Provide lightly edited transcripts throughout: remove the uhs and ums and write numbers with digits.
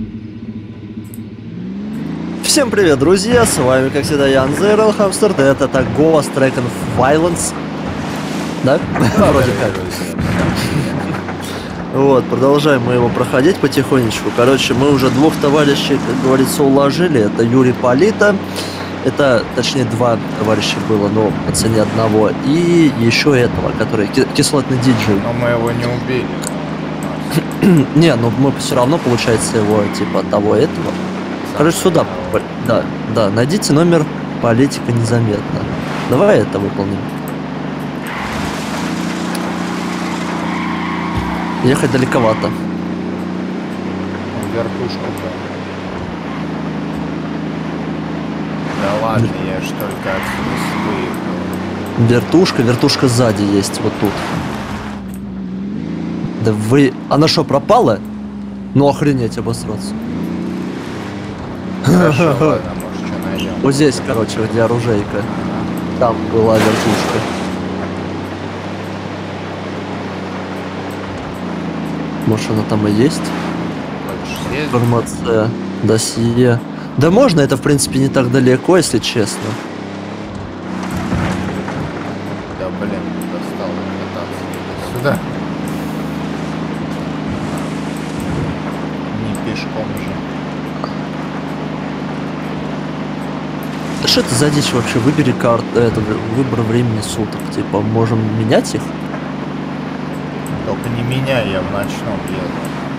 Всем привет, друзья! С вами, как всегда, я Unzero Hamster, это так Ghost Recon Violence. Да? Вроде как. Вот, продолжаем мы его проходить потихонечку. Короче, мы уже двух товарищей, как говорится, уложили. Это Юрий Полита. Это, точнее, два товарища было, но по цене одного. И еще этого, который кислотный диджей. Но мы его не убили. Не, ну мы все равно, получается, его, типа, того этого. Короче, сюда. Да, найдите номер политика незаметно. Давай это выполним. Ехать далековато. Вертушку. Да ладно, я ж только отсюда выехал. Вертушка сзади есть, вот тут. Да вы... Она что, пропала? Ну охренеть, обосраться. Хорошо, ладно, может, что найдем. Вот здесь, короче, где оружейка. Там была вертушка. Может, она там и есть? Информация, досье. Да можно, это в принципе не так далеко, если честно. Да блин, достал кататься сюда. Не пешком же. Да что это за дичь вообще? Выбери карту, выбор времени суток. Типа, можем менять их? Только не меня, я в ночном еду.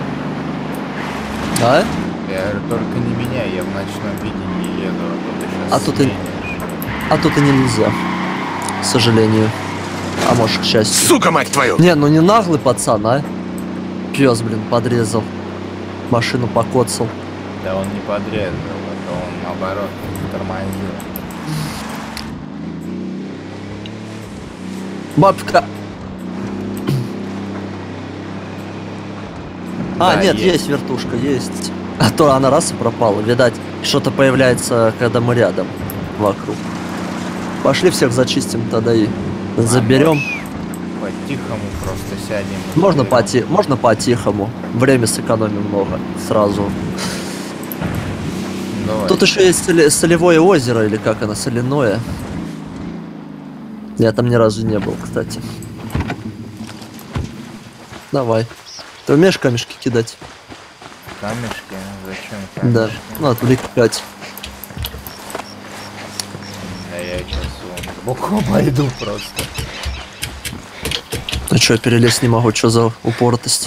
Да? Я говорю, только не меня, я в ночном видении еду, А тут и нельзя. К сожалению. А может, к счастью. Сука, мать твою! Не, ну не наглый пацан, а? Пёс, блин, подрезал. Машину покоцал. Да он не подрезал, это он наоборот тормозил. Бабка. Да, Нет, есть вертушка, есть. А то она раз и пропала. Видать, что-то появляется, когда мы рядом. Вокруг. Пошли всех зачистим тогда и заберем. По-тихому просто сядем. Можно по-тихому. Время сэкономим много. Сразу. Давай. Тут еще есть солевое озеро, или как оно, соляное. Я там ни разу не был, кстати. Давай. Ты умеешь камешки кидать? Камешки? Зачем камешки? Да. Ну, отвлекать. Да я сейчас глубоко пойду просто. А чё, я перелезть не могу, что за упоротость?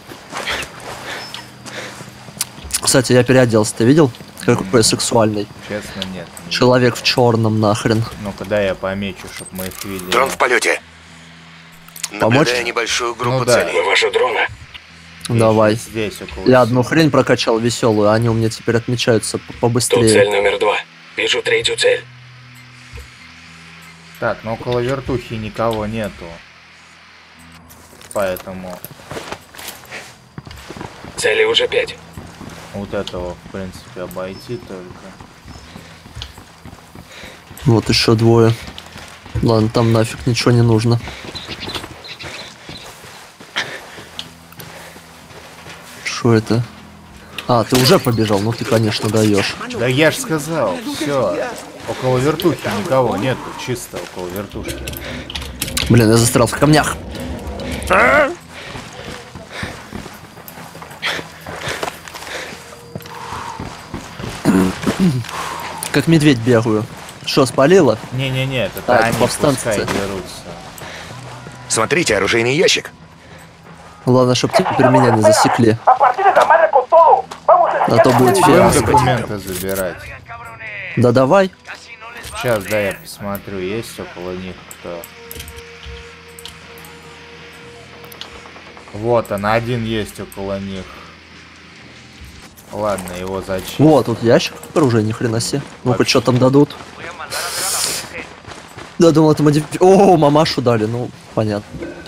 Кстати, я переоделся, ты видел? Какой сексуальный. Честно, нет. Человек в черном нахрен. Ну-ка, дай я помечу, чтоб мы их видели. Дрон в полете. Помочь? Наблюдаю небольшую группу Ну да. целей. Вы ваши дроны? Давай. Здесь около. Я одну хрень прокачал веселую, они у меня теперь отмечаются Тут побыстрее. цель номер 2. Вижу третью цель. Так, ну около вертухи никого нету. Поэтому Цели уже 5. вот этого, в принципе, обойти только. Вот еще двое. Ладно, там нафиг ничего не нужно. Что это? А, ты уже побежал, ну ты, конечно, даешь. Да я ж сказал, все. Около вертухи никого нету, чисто около вертушки. Блин, я застрял в камнях. Как медведь бегаю. Что, спалило? Не-не-не, это А, это они повстанцы. пускай дерутся. Смотрите, оружейный ящик. Ладно, чтоб теперь меня не засекли. А то будет Будем фиаско. документы забирать. Да давай. Сейчас, да, я посмотрю, есть около них кто. Вот он, один есть около них. Ладно, его зачем? Вот, тут ящик оружия, ни хрена себе. Ну-ка, что там дадут? Да, думал, это О, мамашу дали, ну, понятно.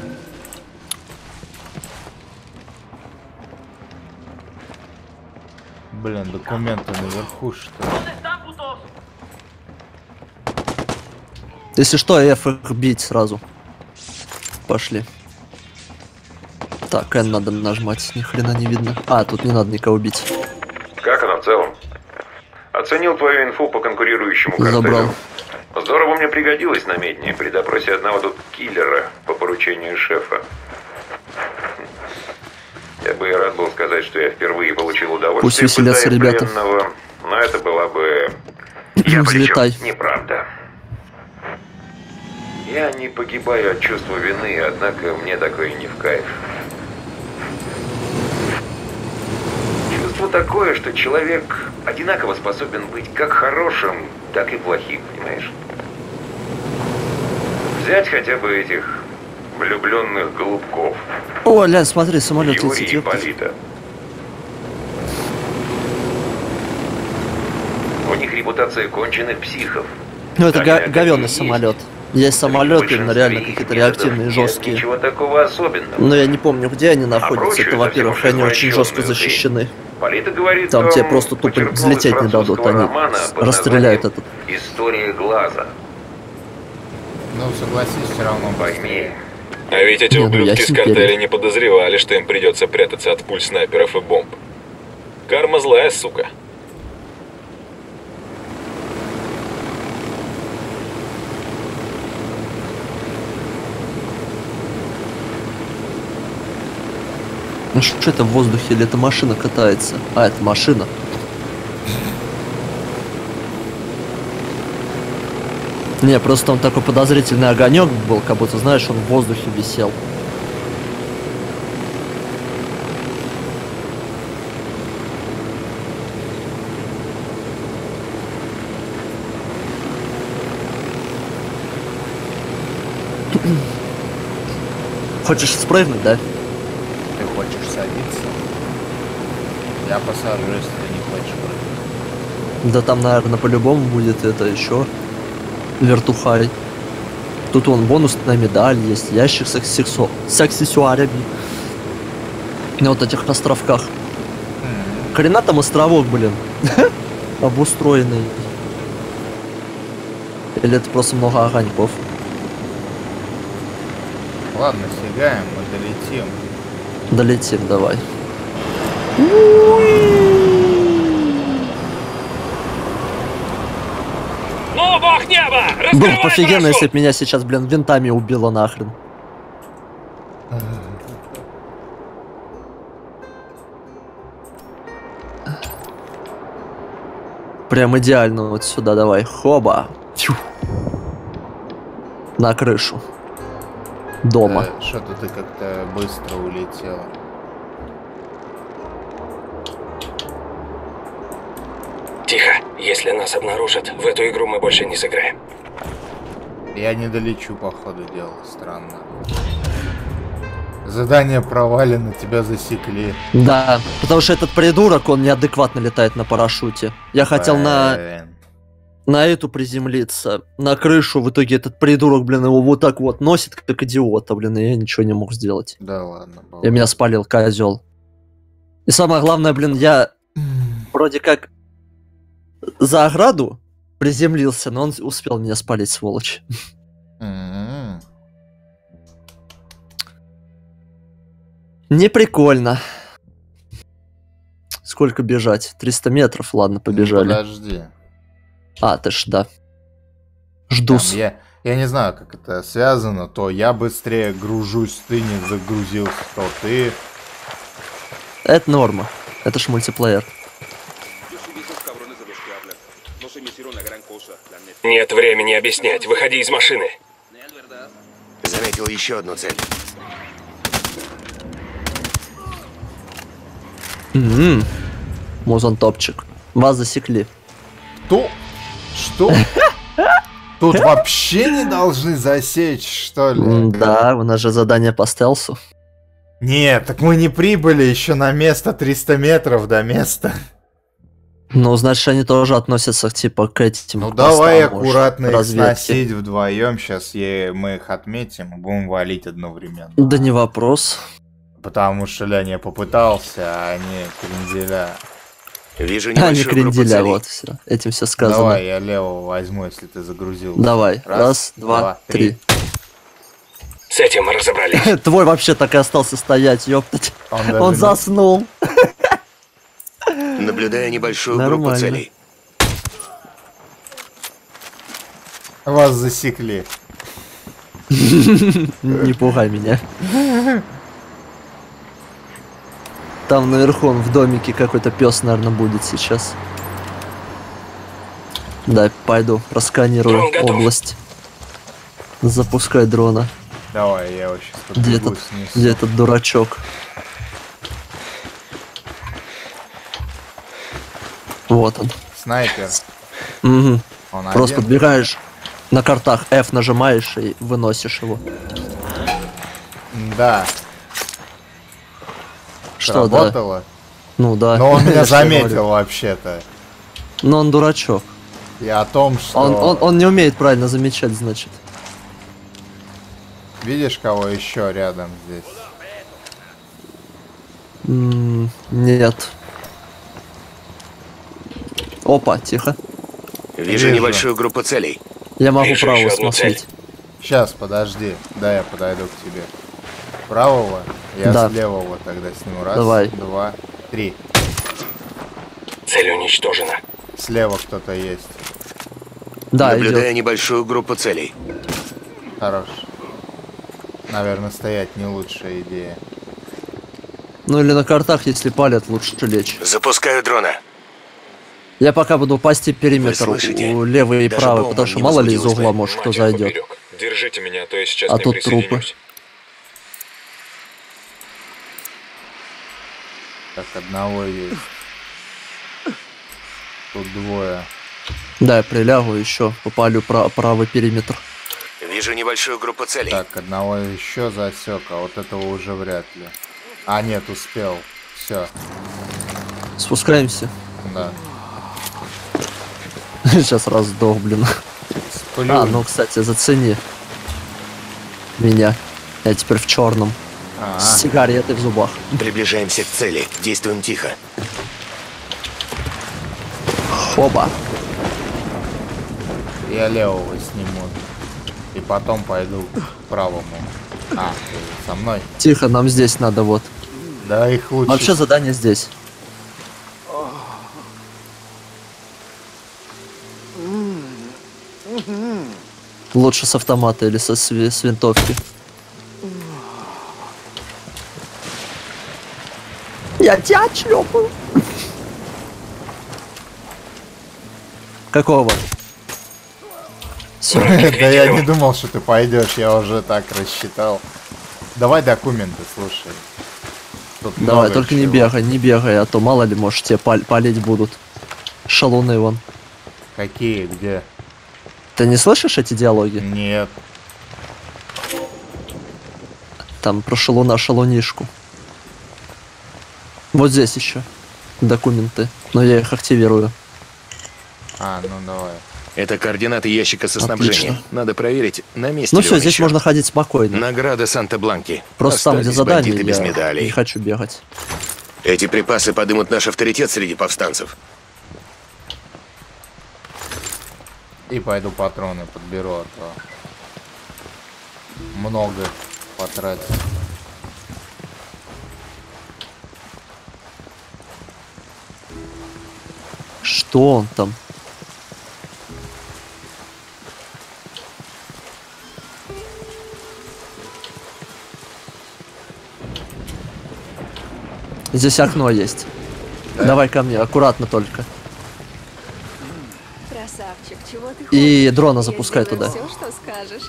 Блин, документы наверху, что ли? Если что, F их бить сразу. Пошли. Так, N надо нажимать, ни хрена не видно. А, тут не надо никого бить. целом. Оценил твою инфу по конкурирующему картелю. Забрал. Здорово мне пригодилось на медне при допросе одного тут киллера по поручению шефа. Я бы и рад был сказать, что я впервые получил Пусть удовольствие, веселятся пытая ребята. пленного, но это была бы... Я Взлетай. причем неправда. Я не погибаю от чувства вины, однако мне такое не в кайф. Чувство такое, что человек одинаково способен быть как хорошим, так и плохим, понимаешь? Взять хотя бы этих влюбленных голубков. О, Лян, смотри, самолет Юрия летит. и ёптать. Полита. У них репутация конченых психов. Ну, это Они говёный есть. самолет. Есть самолеты, именно реально какие-то реактивные, Нет жесткие. ничего такого особенного. Но я не помню, где они находятся. прочую, Это, во-первых, совсем они уж очень жестко извращенную защищены. Полита говорит, Там он тебе просто тупо почерпнул из взлететь не дадут. французского Они романа под расстреляют названием этот. «История глаза». Ну, согласись, все равно Пойми, быстрее. А ведь эти Не, ну ублюдки я с химперик. картеля не подозревали, что им придется прятаться от пуль снайперов и бомб. Карма злая, сука. Ну что это в воздухе или это машина катается? А, это машина. Не, просто там такой подозрительный огонек был, как будто, знаешь, он в воздухе висел. Хочешь спрыгнуть, да? Ты хочешь садиться? Я посажу, если ты не хочешь прыгать. Да там, наверное, по-любому будет это еще вертухай. Тут вон бонусная медаль есть, ящик с аксессуарами. На вот этих островках. Хрена там островок, блин. Обустроенный. Или это просто много огоньков? Ладно, стигаем, мы долетим. Долетим, давай. Ну, бог неба! Было бы офигенно, если бы меня сейчас, блин, винтами убило нахрен. Прям идеально вот сюда давай. Хоба. Тю. На крышу. Дома. Что-то ты как-то быстро улетел. Тихо. Если нас обнаружат, в эту игру мы больше не сыграем. Я не долечу, по ходу дела. Странно. Задание провалено, тебя засекли. Да, потому что этот придурок, он неадекватно летает на парашюте. Я хотел на эту приземлиться, на крышу. В итоге этот придурок, блин, его вот так вот носит, как идиота, блин, и я ничего не мог сделать. Да ладно. И меня спалил козел. И самое главное, блин, я вроде как за ограду приземлился, но он успел меня спалить, сволочь. Не прикольно. Сколько бежать? 300 метров, ладно, побежали. Подожди. А, ты ж, да. Ждус. Там я не знаю, как это связано, то я быстрее гружусь, ты не загрузился, то ты... Это норма. Это ж мультиплеер. Нет времени объяснять. Выходи из машины. Заметил еще одну цель. Музон топчик. Вас засекли. Что? Что? Тут вообще не должны засечь, что ли? Да, у нас же задание по стелсу. Нет, так мы не прибыли еще на место 300 метров до места. Ну, значит, они тоже относятся, типа, к этим. Ну постам, давай может, аккуратно их разведки. сносить вдвоем. Сейчас мы их отметим и будем валить одновременно. Да не вопрос. Потому что Леня попытался, а они кренделя. Вижу А, не небольшую группу кренделя, целей. вот, все. Этим все сказано. Давай, я левого возьму, если ты загрузил. Давай. Раз, два, три. С этим мы разобрались. Твой вообще так и остался стоять, ёптать. Он даже Он не- заснул. Наблюдая небольшую группу Нормально. целей. Вас засекли. Не пугай меня. Там наверху в домике какой-то пес, наверное, будет сейчас. Да, пойду, просканирую Дрон готов. область. Запускай дрона. Давай, я его сейчас Где подбегу, этот, снесу. где этот дурачок? Вот он. Снайпер. Мгм. Он Просто один? подбегаешь, на картах F нажимаешь и выносишь его. Да. Что, да? Сработало? Ну да. Но он меня Я же говорю. заметил вообще-то. Но он дурачок. И о том, что... Он не умеет правильно замечать, значит. Видишь, кого еще рядом здесь? Нет. Опа, тихо. Вижу Вижу. небольшую группу целей. Я могу Вижу право еще одну смотреть. Сейчас, подожди. Да, я подойду к тебе. Правого? Я Да. с левого тогда сниму. Раз, Давай. 2, 3. Цель уничтожена. Слева кто-то есть. Да, Наблюдая идет. небольшую группу целей. Хорош. Наверное, стоять не лучшая идея. Ну или на картах, если палят, лучше лечь. Запускаю дрона. Я пока буду пасти периметр Вы слышите? у левой и Даже правой, Боуман потому что не мало ли из возбудилась угла, бы. может, кто Мать зайдет. поперек. Держите меня, а то я сейчас А к ним тут трупы. присоединюсь. Так, одного есть. Тут двое. Да, я прилягу еще, попалю правый периметр. Вижу небольшую группу целей. Так, одного еще засек, а вот этого уже вряд ли. А, нет, успел. Все, Спускаемся. да. Сейчас раз сдох, блин. Сплю. А, ну, кстати, зацени меня. Я теперь в черном. А, С сигаретой в зубах. Приближаемся к цели. Действуем тихо. Оба. я левого сниму. И потом пойду к правому. А, ты со мной? Тихо, нам здесь надо, вот. Да, их лучше. Вообще задание здесь. Лучше с автомата или с винтовки. Я тебя шлепаю. Какого? Всё. Да я не думал, что ты пойдешь, я уже так рассчитал. Давай документы, слушай. Тут Давай, много только не чего. не бегай, а то мало ли, может, тебе палить будут. Шалуны вон. Какие, где? Ты не слышишь эти диалоги? Нет. Там про шалунишку. Вот здесь еще документы, но я их активирую. А, ну давай. Это координаты ящика со снабжением. Отлично. Надо проверить, на месте Ну ли все, он здесь еще. можно ходить спокойно. Награда Санта-Бланки. Просто там, где Остались задание, бандиты без я медалей. не хочу бегать. Эти припасы подымут наш авторитет среди повстанцев. И пойду патроны подберу, а то много потратил. Что он там? Здесь окно есть. Давай ко мне, аккуратно только. Красавчик, чего ты И хочешь? дрона Я запускай сделаю туда. всё, что скажешь.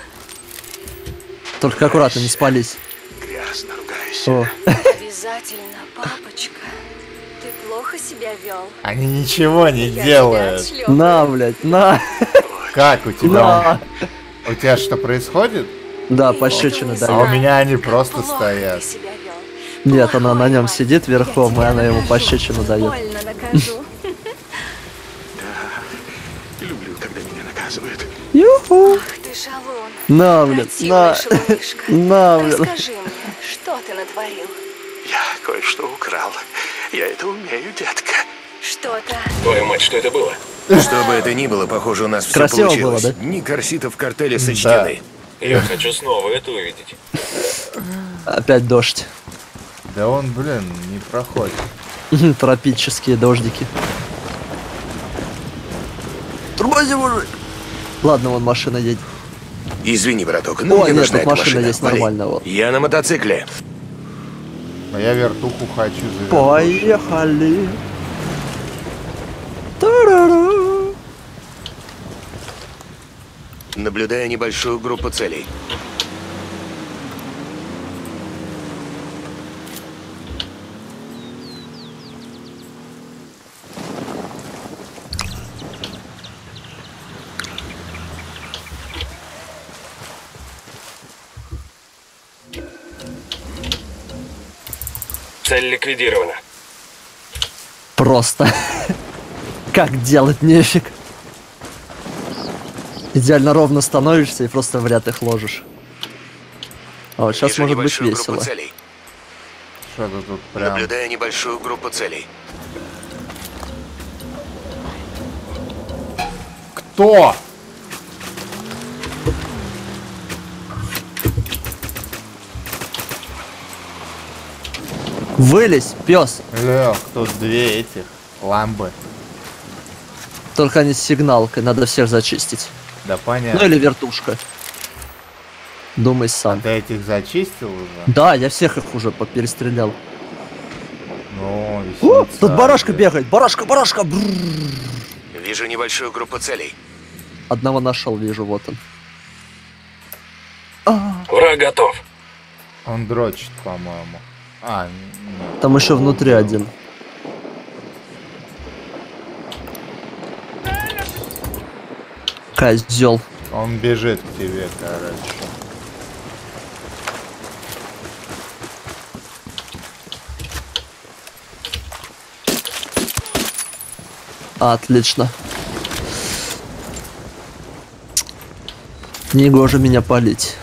Только аккуратно, не спались. Грязно ругаюсь. О, Обязательно, папочка. Ты плохо себя вел. Они ничего не Я делают. тебя отшлёпаю. на, блядь, на, Как у тебя? на. У тебя что происходит? Да, Ты пощечины этого А не у дает. знаешь, меня они как просто плохо стоят. ты себя вел. Нет, она на Плохой нем мальчик. сидит верхом, и Я она тебя ему накажу. пощечину дает. Больно накажу. Люблю, когда меня наказывают. Юху. Ах ты шалун. На, блядь, на. Противный шалунишка. На, блядь. Расскажи мне, что ты натворил? Я кое-что украл. Я это умею, детка. Что-то. Твою мать, что это было? Что бы это ни было, похоже, у нас все Красиво получилось. было, да? Дни корситов в картеле сочтены. Я хочу снова это увидеть. Опять дождь. Да он, блин, не проходит. Тропические дождики. Тормози, мужик! Ладно, вон машина едет. Извини, браток, но О, мне нет, нужна тут эта машина машина. есть Вали. нормально, вот. Я на мотоцикле. Но я вертуху хочу за Поехали. Та-ра-ра. Наблюдаю небольшую группу целей. Цель ликвидирована. Просто. Как делать нефиг. Идеально ровно становишься и просто в ряд их ложишь. А вот сейчас Вижу может быть небольшую весело. группу целей. Что-то тут прям... Наблюдаю небольшую группу целей. Кто? Вылезь, пес. Лех, тут две этих ламбы. Только они с сигналкой, надо всех зачистить. Да Ну понятно. или вертушка. Думай сам. Ты этих зачистил уже? Да, я всех их уже перестрелял. Ну, О, веселится. тут барашка бегает, барашка. Бррр. Вижу небольшую группу целей. Одного нашел, вижу, вот он. А, Враг готов. Он дрочит, по-моему. А, нет. там еще внутри один. Козел. Он бежит к тебе, короче. Отлично. Негоже меня палить.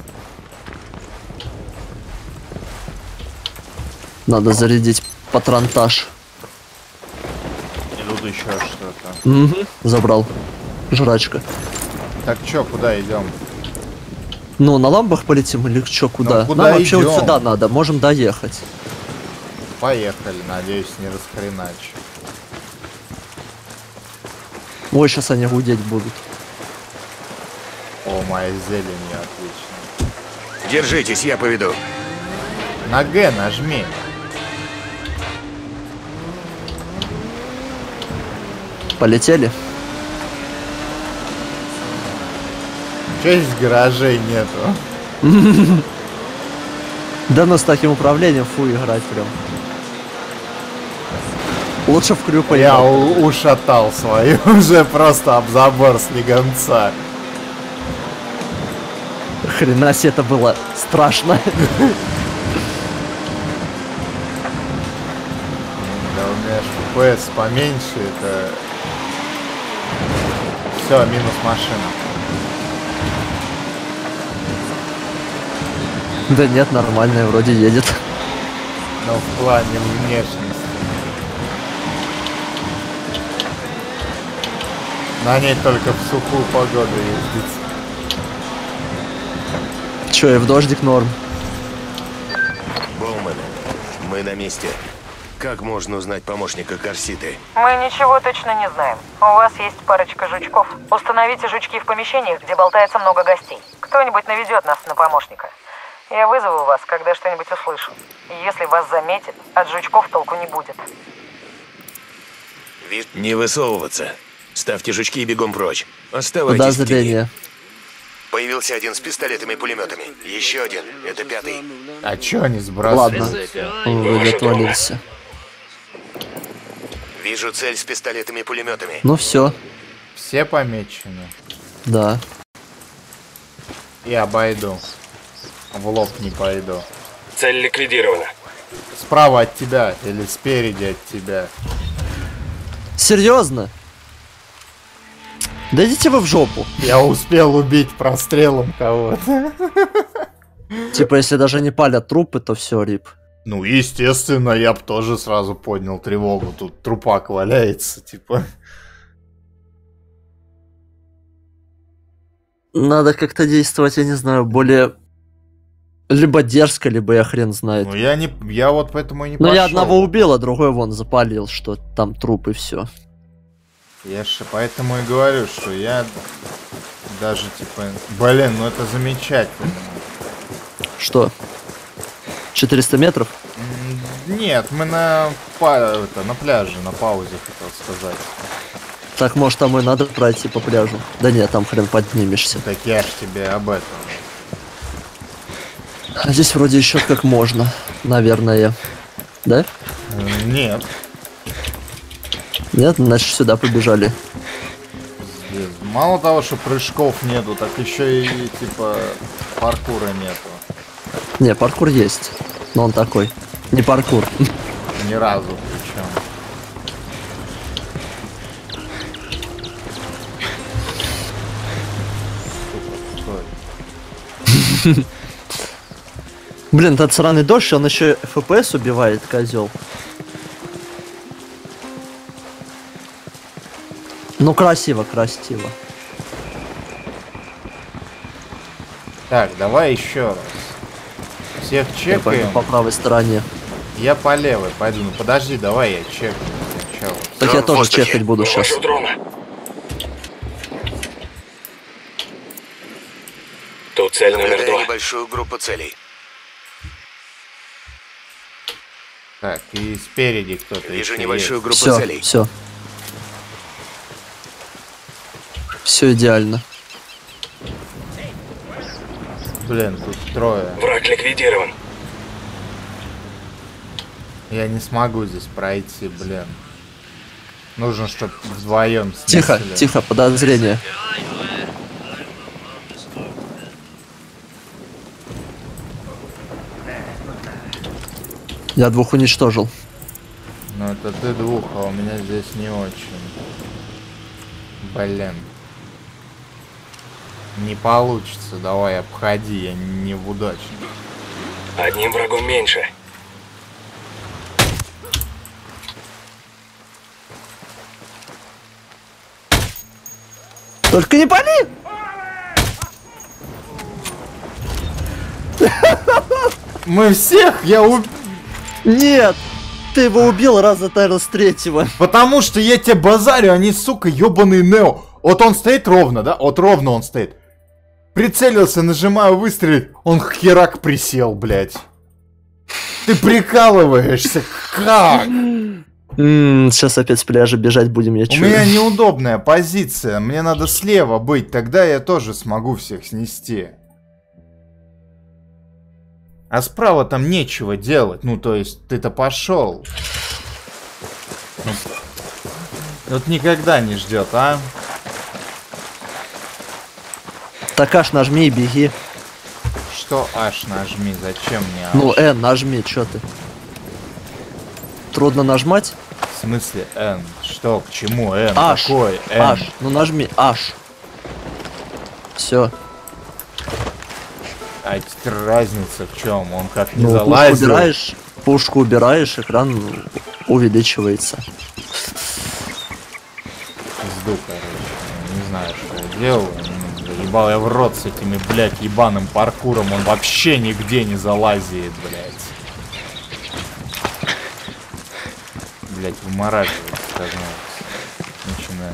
Надо зарядить патронтаж. И тут еще что-то. Угу, забрал. Жрачка. Так чё, куда идем? Ну, на ламбах полетим или чё, куда? Ну, куда Нам вообще идём? вот сюда надо, можем доехать. Поехали, надеюсь, не расхреначу. Ой, сейчас они гудеть будут. О, моя зелень, отлично. Держитесь, я поведу. На Г нажми. Полетели? Чё здесь гаражей нету? Да ну с таким управлением фу играть прям. Лучше в крю Я поехать. ушатал свою уже просто об забор слегонца. Хрена себе это было страшно. Да у меня ж FPS поменьше, это... Все, минус машина. Да нет, нормальная вроде едет. Но в плане внешности. На ней только в сухую погоду ездить. Че, и в дождик норм. Боуман, мы на месте. Как можно узнать помощника Корситы? Мы ничего точно не знаем. У вас есть парочка жучков. Установите жучки в помещениях, где болтается много гостей. Кто-нибудь наведет нас на помощника. Я вызову вас, когда что-нибудь услышу. И если вас заметит, от жучков толку не будет. Не высовываться. Ставьте жучки и бегом прочь. Оставайтесь в тени. Подозрение. Появился один с пистолетами и пулеметами. Еще один. Это пятый. А чё они сбрасывают? Ладно. Он отвалился. Вижу цель с пистолетами и пулеметами. Ну все, Все помечены. да. И обойду. В лоб не пойду. Цель ликвидирована. Справа от тебя или спереди от тебя. Серьезно? Да идите вы в жопу. Я успел убить прострелом кого-то. Типа, если даже не палят трупы, то все, рип. Ну, естественно, я бы тоже сразу поднял тревогу. Тут трупак валяется, типа. Надо как-то действовать, я не знаю, более Либо дерзко, либо я хрен знает. Ну я вот поэтому и не Но пошел. я одного убил, а другой вон запалил, что там труп и все. Я же поэтому и говорю, что я даже типа... Блин, ну это замечательно. Что? 400 метров? Нет, мы на пляже, на паузе, хотел сказать. Так, может, там и надо пройти по пляжу? Да нет, там хрен поднимешься. Так я ж тебе об этом. А здесь вроде еще как можно, наверное. Да? Нет. Нет? Значит, сюда побежали. Здесь мало того, что прыжков нету, так еще и типа паркура нету. Не, паркур есть. Но он такой. Не паркур. Ни разу причем. Стой. Блин, этот сраный дождь, он еще FPS убивает, козел. Ну, красиво, красиво. Так, давай еще раз. Всех Я пойду чекаем. по правой стороне. Я по левой пойду. Ну подожди, давай я чекаю сначала. Так я Дрон в тоже воздухе. чекать буду сейчас. Вывожу дрона. Тут цель номер Наблюдаю 2. небольшую группу целей. Так, и спереди кто-то Вижу еще небольшую есть. группу Все, целей. все. Все идеально. Блин, тут трое. Враг ликвидирован. Я не смогу здесь пройти, блин. Нужно, чтобы вдвоем Тихо, снесли. тихо, подозрение. Я двух уничтожил. Ну это ты двух, а у меня здесь не очень. Блин. Не получится, давай обходи, я не в удаче. Одним врагом меньше. Только не пали! Мы всех, Нет! Ты его убил раза, наверное, с третьего. Потому что я тебе базарю, они, сука, ёбаный Нео. Вот он стоит ровно, да? Вот ровно он стоит. Прицелился, нажимаю выстрелить, он херак присел, блядь. Ты прикалываешься, как? Сейчас опять с пляжа бежать будем, я У чую. меня неудобная позиция, мне надо слева быть, тогда я тоже смогу всех снести. А справа там нечего делать, ну то есть ты-то пошел. Вот никогда не ждет, а? Так аж нажми и беги. Что аж нажми, зачем мне аж? Ну, N нажми, чё ты? Трудно нажмать? В смысле N? Что, к чему N? Аж. Какой N? Аж. Ну нажми аж. Все. А теперь разница в чем? Он как не Ну, залазил. пушку убираешь, экран увеличивается. Пизду, короче. Не знаю, что я делаю. Ебал я в рот с этими, блядь, ебаным паркуром. Он вообще нигде не залазит, блядь. Блядь, вымораживает, становится. Начинаем.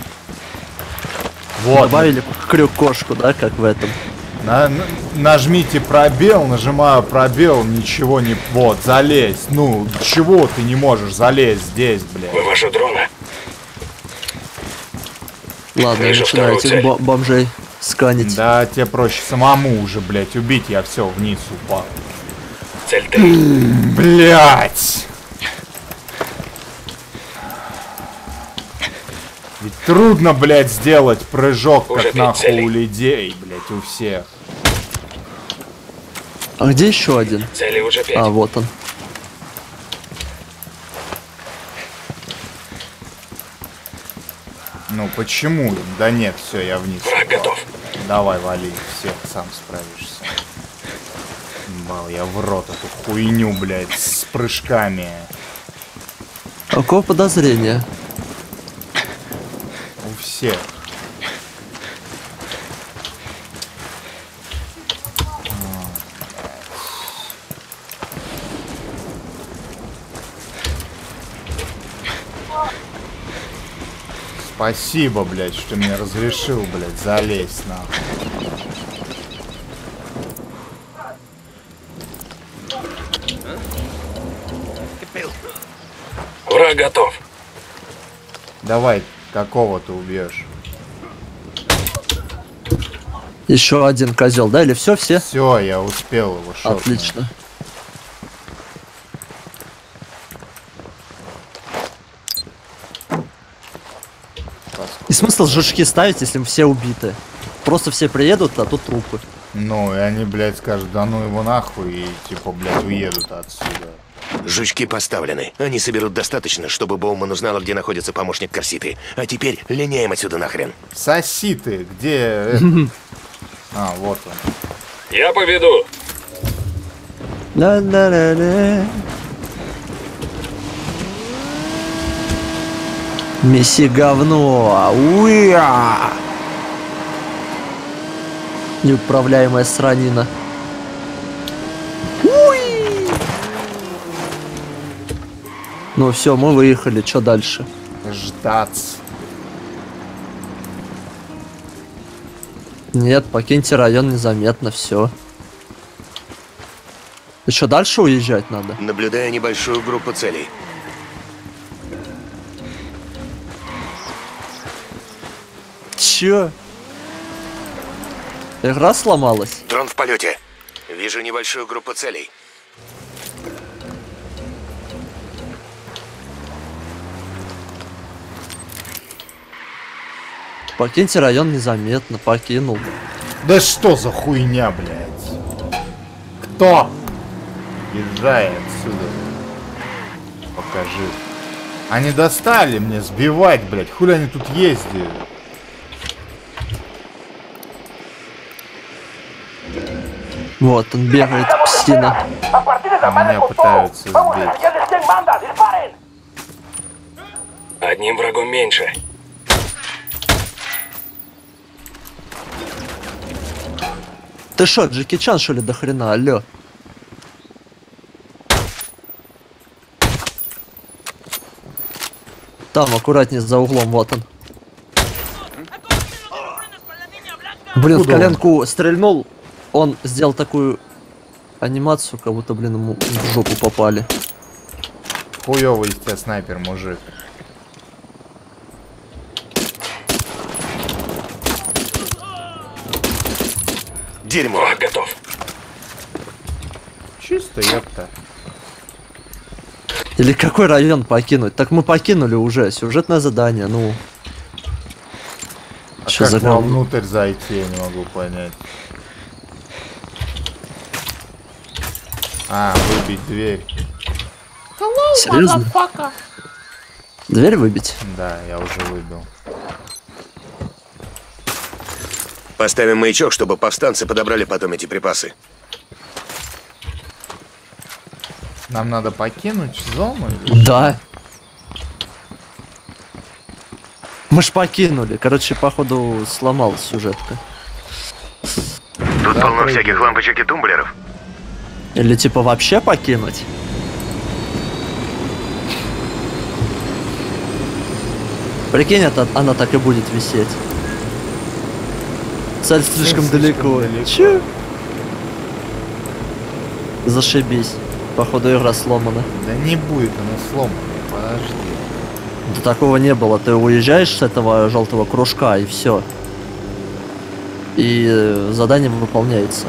Вот. Добавили крюк-кошку, да, как в этом. Нажмите пробел, нажимаю пробел, ничего не... Вот, залезь. Ну, чего ты не можешь залезть здесь, блядь? Вывожу дрона. Ладно, Вижу начинаю вторую этих цель. бомжей сканить. Да, тебе проще самому уже, блядь, убить, я все вниз упал. Цель 3. Блядь! Ведь трудно, блядь, сделать прыжок, Уже как 5 нахуй целей. у людей, блядь, у всех. А где еще один? Цели уже 5. А, вот он. Ну, почему? Да нет, все, я вниз. Враг готов. Давай, вали, всех, сам справишься. Бал, я в рот эту хуйню, блядь, с прыжками. Какого подозрения? У всех. Спасибо, блядь, что мне разрешил, блядь, залезть нахуй. Враг готов. Давай, какого ты убьешь? Еще один козел, да? Или все? Все, я успел его шотнуть. Отлично. И смысл жучки ставить, если все убиты? Просто все приедут, а тут трупы. Ну, и они, блядь, скажут, да ну его нахуй, и типа, блядь, уедут отсюда. Жучки поставлены. Они соберут достаточно, чтобы Боуман узнала, где находится помощник Корситы. А теперь линяем отсюда нахрен. Соси ты, где... А, вот он. Я поведу. Ла-ла-ла-ла. Месси говно. Уя! Неуправляемая сранина. Уи! Ну все, мы выехали. Что дальше? Ждать. Нет, покиньте район незаметно. Все. Еще дальше уезжать надо? Наблюдая небольшую группу целей. Че? Игра сломалась? Дрон в полете. Вижу небольшую группу целей. Покиньте район незаметно. Покинул. Да что за хуйня, блядь? Кто? Езжай отсюда. Покажи. Они достали мне сбивать, блядь. Хули они тут ездят? Вот он бегает, псина. Меня пытаются сбить. Одним врагом меньше. Ты шо, Джеки Чан, что ли, до хрена? Алло. Там, аккуратнее, за углом, вот он. Блин, в Куда он? коленку стрельнул. Он сделал такую анимацию, как будто, блин, ему в жопу попали. Хуёвый из тебя снайпер, мужик. Дерьмо. Враг готов. Чисто, ёпта. Или какой район покинуть? Так мы покинули уже. Сюжетное задание, ну. А Чё как за говно? вовнутрь зайти, я не могу понять. А, выбить дверь. Серьезно? Дверь выбить? Да, я уже выбил. Поставим маячок, чтобы повстанцы подобрали потом эти припасы. Нам надо покинуть зону? Или... Да. Мы ж покинули. Короче, походу, сломалась сюжетка. Тут Да, полно прыгай. всяких лампочек и тумблеров. Или типа вообще покинуть? Прикинь, это она так и будет висеть. Цель слишком далеко. Чё? Зашибись. Походу игра сломана. Да не будет она сломана, подожди. Да такого не было. Ты уезжаешь с этого желтого кружка и все. И задание выполняется.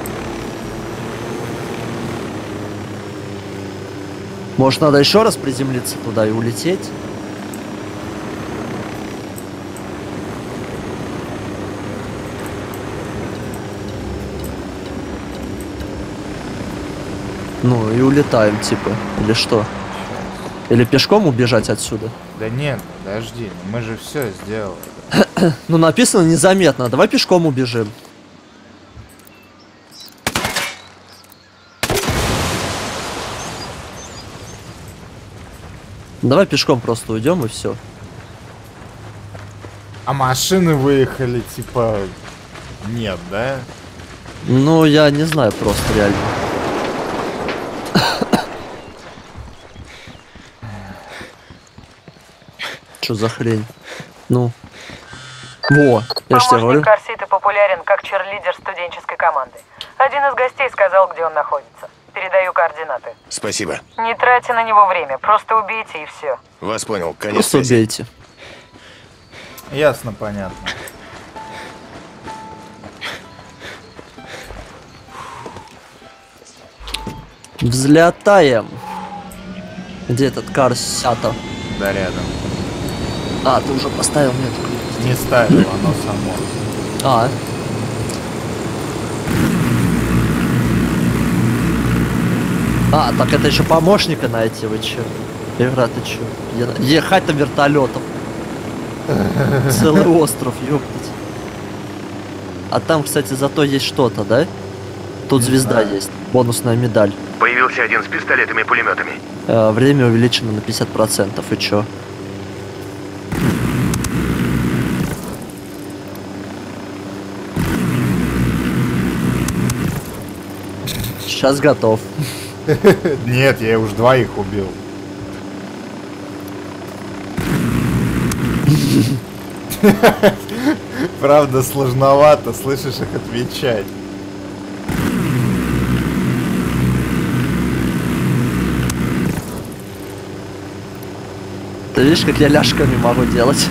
Может, надо еще раз приземлиться туда и улететь? Ну и улетаем, типа. Или что? Или пешком убежать отсюда? Да нет, подожди, мы же все сделали. Ну написано незаметно. Давай пешком убежим. Давай пешком просто уйдем и все. А машины выехали, типа... Нет, да? Ну, я не знаю просто реально. Что за хрень? Ну. Во, я ж тебе говорю. Помощник Корситы популярен как черлидер студенческой команды. Один из гостей сказал, где он находится. Передаю координаты. Спасибо. Не тратьте на него время, просто убейте и все. Вас понял. Конец Просто связи. убейте. Ясно, понятно. Взлетаем. Где этот Корсята? Да, рядом. А, ты уже поставил метку. Не ставил, оно само. А. А, так это еще помощника найти, вы че? Игра, ты че? Ехать на вертолетом. Целый остров, ёптать. А там, кстати, зато есть что-то, да? Тут звезда есть, бонусная медаль. Появился один с пистолетами и пулеметами. Время увеличено на 50%, и чё? Сейчас готов. Нет, я уж двоих убил. Правда, сложновато, слышишь, их отвечать. Ты видишь, как я ляжками могу делать?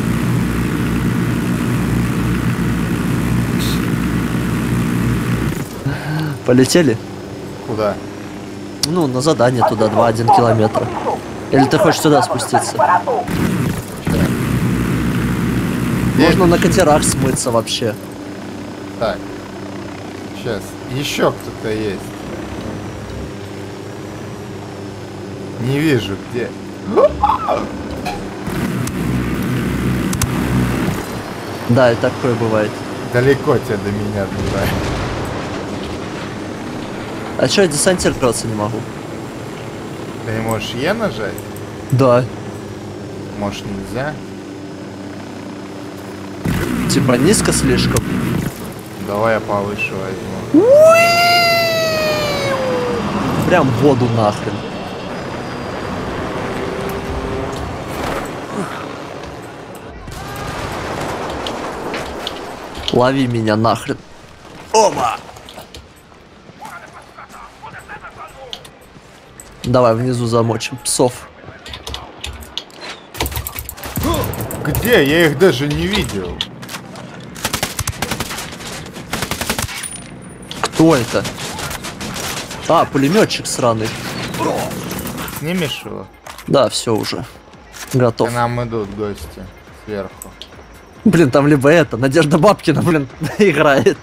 Полетели? Куда? Ну, на задание туда 2-1 километра. Или ты хочешь сюда спуститься? Можно на катерах смыться вообще. Так. Сейчас. Еще кто-то есть. Не вижу, где. Да, и такое бывает. Далеко тебя до меня, дурак. А чё я десантироваться не могу? Ты не можешь Е нажать? Да. Может, нельзя? Типа низко слишком. Давай я повыше возьму. Прям в воду нахрен. Лови меня нахрен. Оба! Давай внизу замочим псов. Где? Я их даже не видел. Кто это? А, пулеметчик сраный. Снимешь его? Да, все уже. Готов. К нам идут гости сверху. Блин, там либо это, Надежда Бабкина, блин, играет.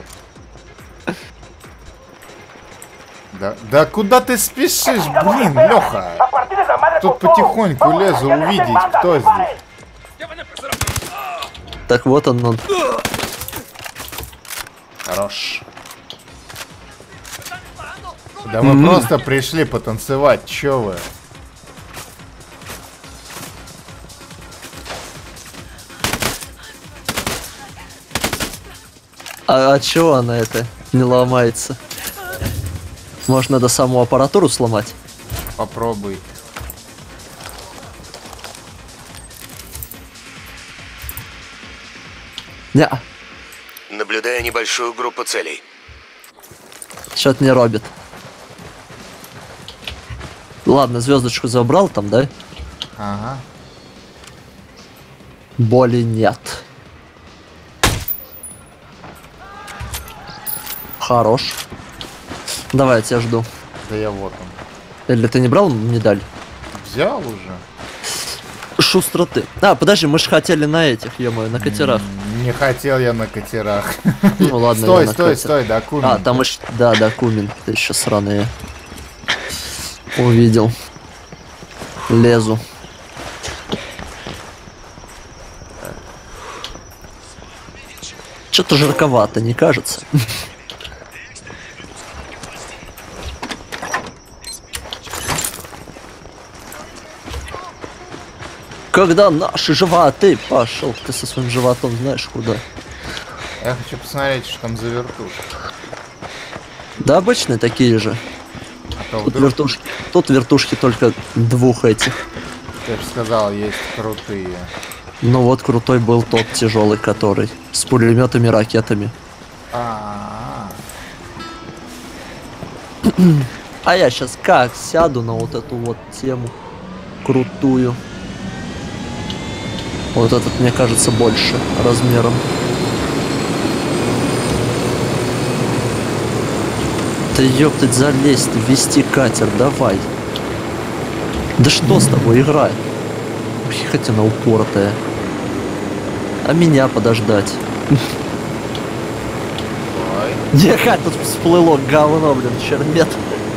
Да куда ты спешишь, блин, Леха? Тут потихоньку лезу увидеть, кто здесь. Так вот он. Хорош. Да мы просто пришли потанцевать, чё вы? А чего она это не ломается? Может, надо саму аппаратуру сломать? Попробуй. Не, Наблюдаю небольшую группу целей. что-то не робит. Ладно, звездочку забрал там, да? Ага. Боли нет. Хорош. Давай, я тебя жду. Да я вот он. Или ты не брал медаль? Взял уже? Шустро ты. А, подожди, мы же хотели на этих, ё-моё, на катерах. Не хотел я на катерах. Ну ладно, Стой, я на стой, катер. стой, документ. А, там еще... Да, Кумин. Ты еще сраные. Увидел. Лезу. Что-то жарковато, не кажется? Когда наши животы... Пошел ты со своим животом знаешь куда. Я хочу посмотреть, что там за вертушка. Да обычные такие же. А то Тут вдруг, вертушки только двух этих. ты же сказал, есть крутые. Ну вот крутой был тот тяжелый, который с пулеметами, ракетами. А я сейчас как сяду на вот эту вот тему крутую. Вот этот, мне кажется, больше размером. Да ёптать, залезть, вести катер, давай. Да что с тобой, играй? Хотя она упоротая. А меня подождать. Ехать, тут всплыло говно, блин, чермет.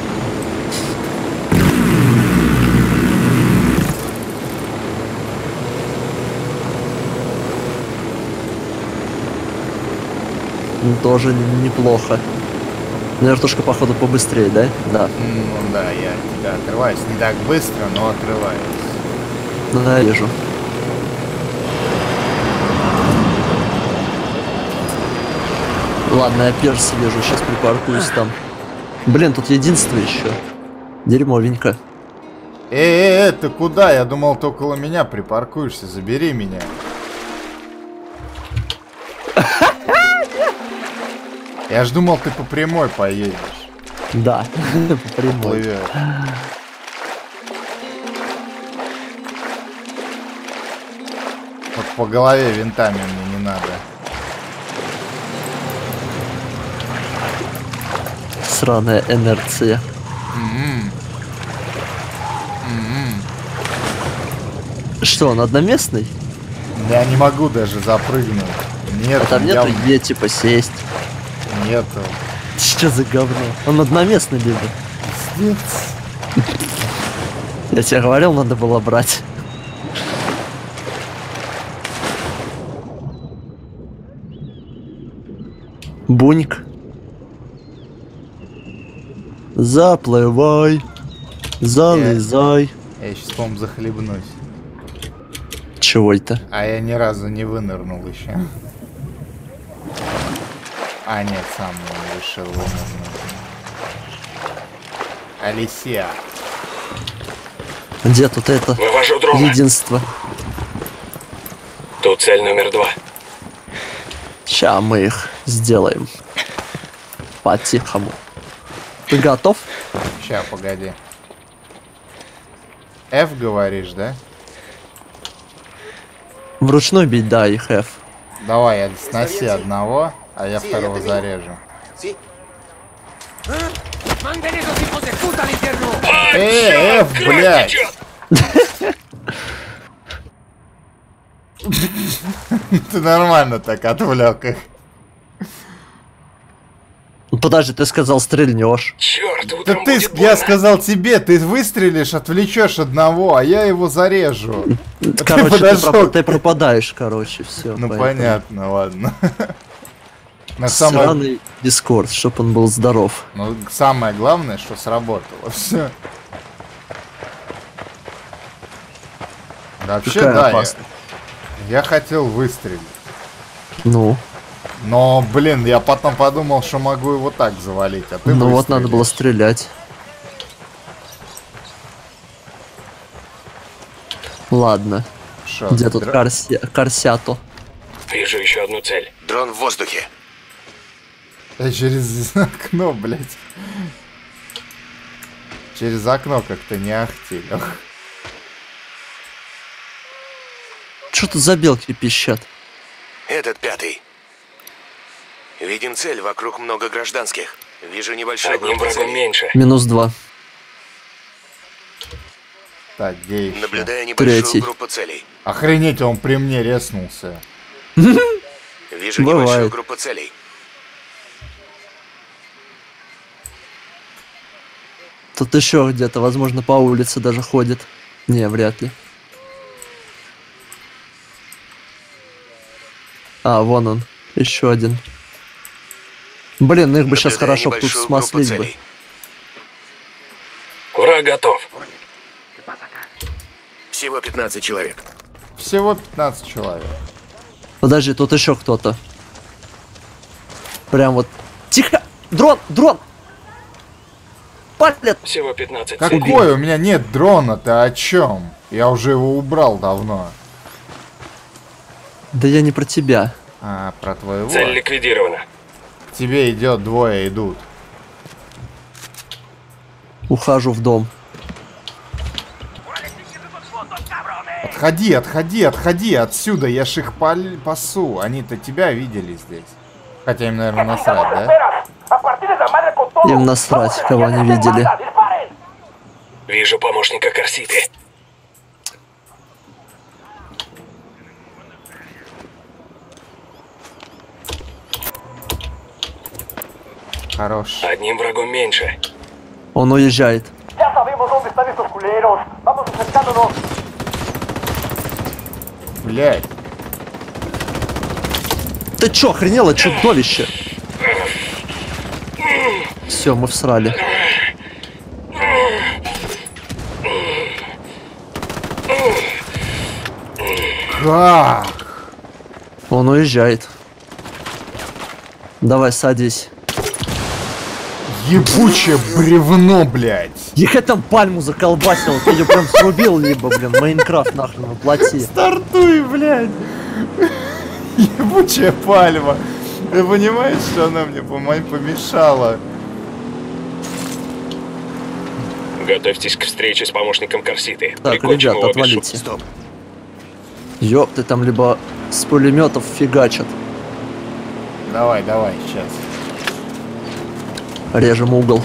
Ну, тоже неплохо. Вертушка, походу, побыстрее, да? Да. Ну да, я тебя отрываюсь. Не так быстро, но отрываюсь. Ну да, вижу. Ладно, я Перси вижу, сейчас припаркуюсь там. Блин, тут единство еще. Дерьмовенько. Ты куда? Я думал, ты около меня припаркуешься. Забери меня. Я ж думал, ты по прямой поедешь. Да, по прямой. Плывет. Вот по голове винтами мне не надо. Сраная инерция. Что, он одноместный? Я не могу даже запрыгнуть. Нет, А там нету где типа сесть? Нету. Что за говно? Он одноместный любит. Нет. Я тебе говорил, надо было брать. Буньк. Заплывай. Залезай. Я сейчас, по-моему, захлебнусь. Чего это? А я ни разу не вынырнул еще. А, нет, сам решил вынырнуть. Алисия. Где тут это Вывожу дрона. единство? Тут цель номер 2. Ща мы их сделаем. По-тихому. Ты готов? Ща, погоди. F говоришь, да? Вручную бить, да, их F. Давай, я сноси одного, а я второго зарежу. F, блядь! Ты нормально так отвлек их. Подожди, ты сказал стрельнешь. Черт, Да утром ты, будет я больно. сказал тебе, ты выстрелишь, отвлечешь одного, а я его зарежу. Короче, подошел. ты пропадаешь, короче, все. Ну понятно, ладно. Но Сраный Дискорд, чтоб он был здоров. Ну, самое главное, что сработало. Все. Вообще, Какая да, опасность. я хотел выстрелить. Ну, Но, блин, я потом подумал, что могу его так завалить, а ты ну вот надо было выстрелишь. стрелять. Ладно, Шо, где тут дра- Корсято? Вижу еще одну цель. Дрон в воздухе. Я через окно, блядь. Через окно как-то не ахти. Что тут за белки пищат? Этот 5-й. Видим цель, вокруг много гражданских. Вижу небольшую Одним группу врагом целей. меньше. -2. Так, где еще? Наблюдаю небольшую Третий. группу целей. Охренеть, он при мне резнулся. Вижу Бывает. небольшую группу целей. Тут еще где-то, возможно, по улице даже ходит. Не, вряд ли. А, вон он. Еще один. Блин, ну их бы сейчас Наблюдаю хорошо тут небольшую группу смаслить бы. целей. Ура, готов. Всего 15 человек. Всего 15 человек. Подожди, тут еще кто-то. Прям вот. Тихо! Дрон! Дрон! Палет! Всего 15 целей. Какой? У меня нет дрона, ты о чем? Я уже его убрал давно. Да я не про тебя. А, про твоего. Цель ликвидирована. К тебе идет, двое идут. Ухожу в дом. Отходи, отходи, отходи отсюда, я ж их пасу. Они-то тебя видели здесь. Хотя им, наверное, насрать, да? Им насрать, кого они видели. Вижу помощника Корситы. Хорош. Одним врагом меньше. Он уезжает. Блядь. Ты чё, охренело, чудовище? Все, мы всрали. Как? Он уезжает. Давай, садись. Ебучее бревно, блядь. Я там пальму заколбасил, ты ее прям срубил, либо, блин, Майнкрафт нахрен воплоти. Стартуй, блядь. Ебучая пальма. Ты понимаешь, что она мне помешала? Готовьтесь к встрече с помощником Корситы. Так, Прикончим ребята, его без шуток. отвалите. Стоп. Ёп, ты там либо с пулеметов фигачат. Давай, давай, сейчас. Режем угол.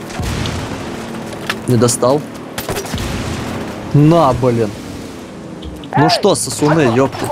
Не достал? На, блин. Ну что, сосуны, ёпты.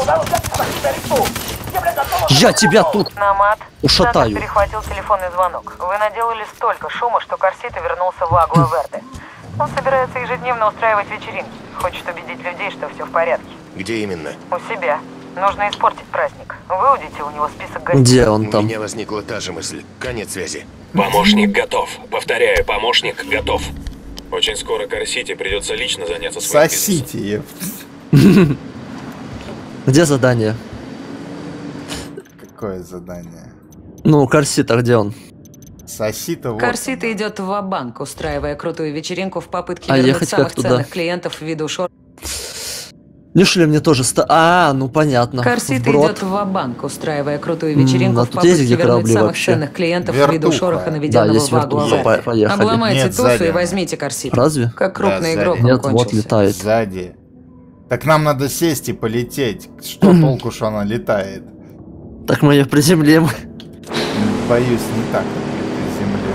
Я тебя тут Намат, ушатаю. Сатор перехватил телефонный звонок. Вы наделали столько шума, что Корсита вернулся в Агуа-Верде. Он собирается ежедневно устраивать вечеринки. Хочет убедить людей, что все в порядке. Где именно? У себя. Нужно испортить праздник. Выудите у него список гостей. Где он У там? меня возникла та же мысль. Конец связи. Помощник готов. Повторяю, помощник готов. Очень скоро Корсите придется лично заняться своим бизнесом. Сосите, еб. Где задание? Какое задание? Ну, Корсита, где он? Соси-то вот. Корсита идет в ва-банк, устраивая крутую вечеринку в попытке А вернуть ехать самых как туда? ценных клиентов ввиду шор. Неужели мне тоже ну понятно. Корсита Вброд. идет в ва-банк, устраивая крутую вечеринку а в тут есть попытке где вернуть корабли самых вообще? ценных клиентов ввиду Вертуха. шороха, Да, наведенного есть в вертуха. Агуа-Верде. Поехали. Обломайте Нет, тусу сзади и она. возьмите Корситу. Разве? Как крупный Да, игрок сзади. он Нет, вот кончился. летает. Сзади. Так нам надо сесть и полететь. Что толку, что она летает? Так мы ее приземлим. Боюсь, не так, как землю.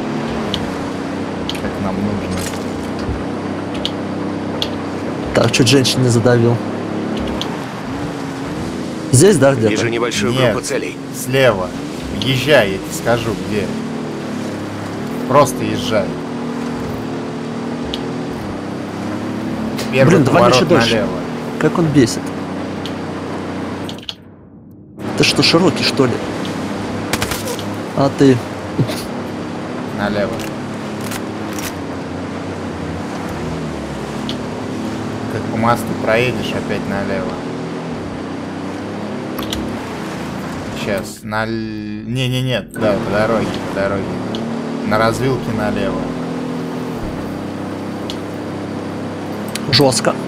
Как нам нужно. Так, чуть женщин не задавил. Здесь, да, где-то? Вижу небольшую Нет. группу целей. Слева. Езжай, я тебе скажу, где. Просто езжай. Первый Блин, давай поворот еще дальше. налево. Как он бесит. Ты что, широкий, что ли? А ты? Налево. Как по мосту проедешь, опять налево. Сейчас. Не-не-не, да, по дороге, по дороге. На развилке налево. Жестко.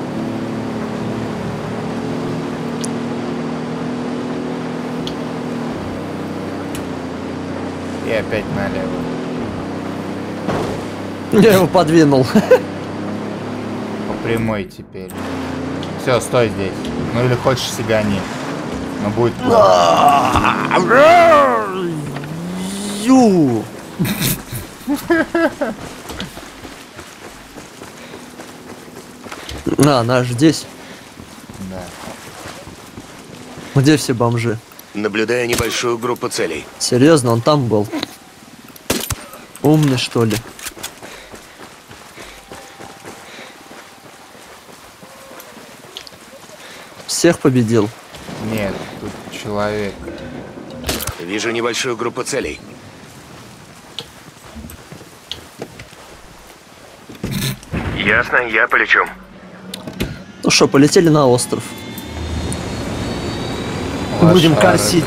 И опять налево. Я его подвинул. По прямой теперь. Все, стой здесь. Ну или хочешь сигани. Но будет Ю. Наш здесь. Да. Где все бомжи? Наблюдаю небольшую группу целей. Серьезно, он там был? Умный, что ли? Всех победил. Нет, тут человек. Вижу небольшую группу целей. Ясно, я полечу. Ну что, полетели на остров. Будем Лошары. корсить.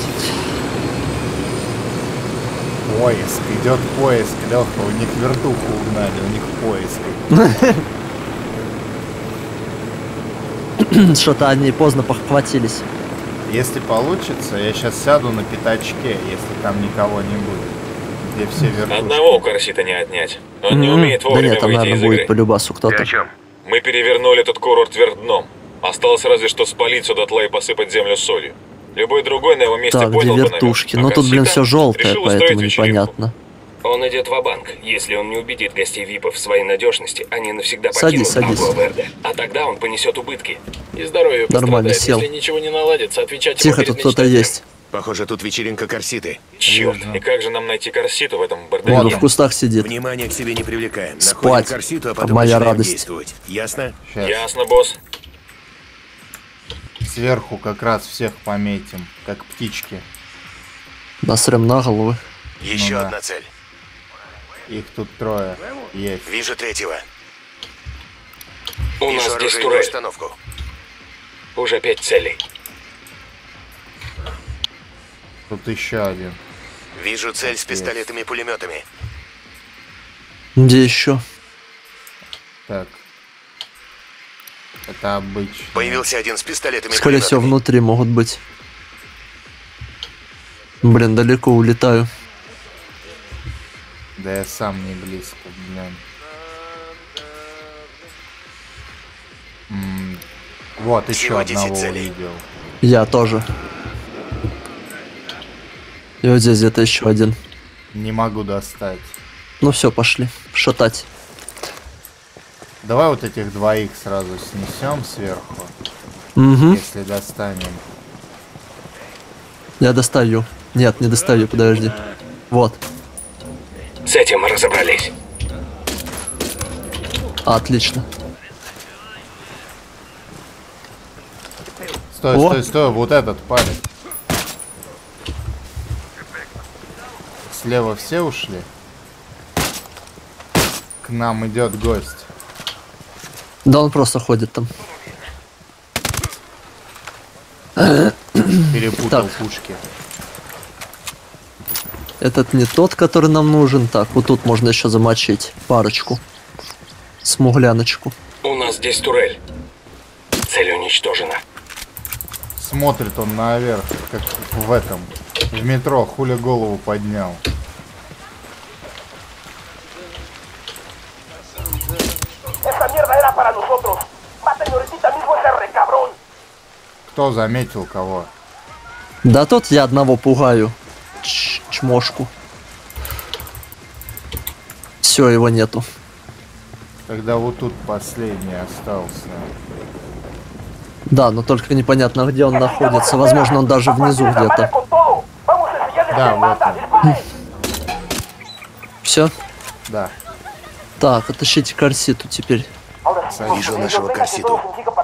Поиск, идет поиск, Леха, у них вертуху угнали, у них поиск. Что-то они поздно похватились. Если получится, я сейчас сяду на пятачке, если там никого не будет. Где все верхушки. Одного у Корсита не отнять. Он не умеет Да вовремя нет, там, выйти наверное, из будет игры. по любасу Ты кто-то. о чем? Мы перевернули этот курорт вверх дном. Осталось разве что спалить сюда тла и посыпать землю солью. Любой другой на его месте Так, где понял бы намек. вертушки? А Ну тут, блин, Корсита все желтое, решил устроить поэтому вечеринку. непонятно. Он идет ва-банк. Если он не убедит гостей ВИПов в своей надежности, они навсегда Садись, покинут садись. Аква-Верде. А тогда он понесет убытки. И здоровье Нормально, пострадает. сел. Если ничего не наладится, отвечать Тихо, ему тут перед кто-то мечтателем. есть. Похоже, тут вечеринка Корситы. Черт, Вижу. и как же нам найти Корситу в этом Вон, борделе? в кустах сидит. Внимание к себе не привлекаем. Спать. Находим Корситу, а потом Моя начинаем радость. действовать. Ясно? Сейчас Ясно, босс. сверху как раз всех пометим, как птички. Насрем на головы. Еще да. одна цель. Их тут трое. Есть. Вижу третьего. У Вижу нас здесь оружейную турель. установку. Уже 5 целей. Тут еще один. Вижу цель с пистолетами и пулеметами. Где еще? Так. Это обычно. Появился один с пистолетами и Скорее всего, пулеметами. внутри могут быть. Блин, далеко улетаю. Да я сам не близко, блин. Вот еще Всего 10 одного целей. увидел. Я тоже. И вот здесь где-то еще один. Не могу достать. Ну все, пошли. Шатать. Давай вот этих двоих сразу снесем сверху, Угу. если достанем. Я достаю. Нет, не достаю, подожди. Вот. С этим мы разобрались. Отлично. Стой, О! стой, стой, вот этот парень. Слева все ушли? К нам идет гость. Да он просто ходит там. Перепутал Так. пушки. Этот не тот, который нам нужен. Так, вот тут можно еще замочить парочку. Смугляночку. У нас здесь турель. Цель уничтожена. Смотрит он наверх, как в этом. В метро, хули голову поднял. Кто заметил кого? Да тут я одного пугаю. Чмошку. Все, его нету. Тогда вот тут последний остался. Да, но только непонятно, где он находится. Возможно, он даже внизу где-то. Да, вот он. Все. Да. Так, отыщите Корситу теперь. Вижу нашего Корситу.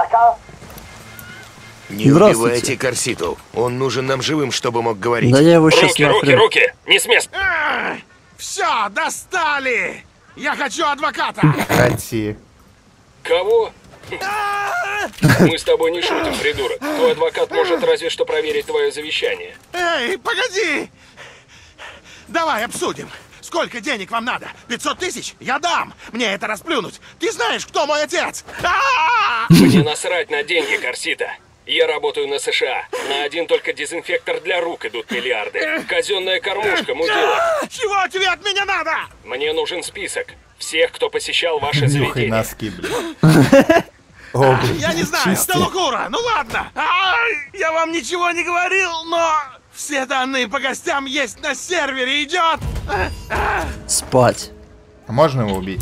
Не Здравствуйте. убивайте Корситу. Он нужен нам живым, чтобы мог говорить. Да я его сейчас Руки, руки, нахрен... руки! Не с места! Все, достали! Я хочу адвоката! Прекрати. Кого? Мы с тобой не шутим, придурок. Твой адвокат может разве что проверить твое завещание. Эй, погоди! Давай обсудим. Сколько денег вам надо? 500 тысяч? Я дам! Мне это расплюнуть! Ты знаешь, кто мой отец? Мне насрать на деньги, Корсита. Я работаю на США. На один только дезинфектор для рук идут миллиарды. Казенная кормушка, мудила. Чего тебе от меня надо? Мне нужен список всех, кто посещал ваше Нюхай заведение. носки, блин. О, блин, Я не знаю, чистый. Сталукура, ну ладно. Я вам ничего не говорил, но все данные по гостям есть на сервере, идет. Спать. А можно его убить?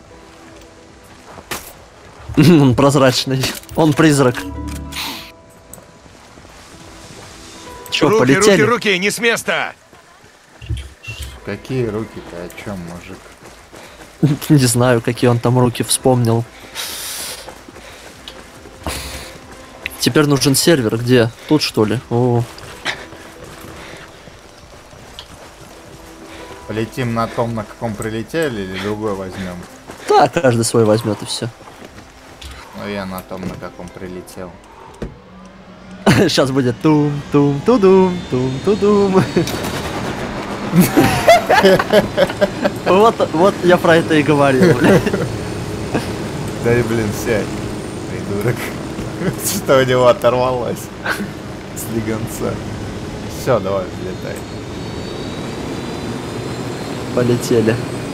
Он прозрачный. Он призрак. Че, Руки, полетели? руки, руки, не с места! Какие руки-то? О чем, мужик? Не знаю, какие он там руки вспомнил. Теперь нужен сервер. Где? Тут, что ли? О, Полетим на том, на каком прилетели, или другой возьмем? да, каждый свой возьмет и все. Ну, я на том, на каком прилетел. Сейчас будет тум-тум-тудум, тум-тудум. Вот я про это и говорил. Да и, блин, сядь, придурок. Что у него оторвалось? Слегонца. Все, давай, взлетай. Полетели.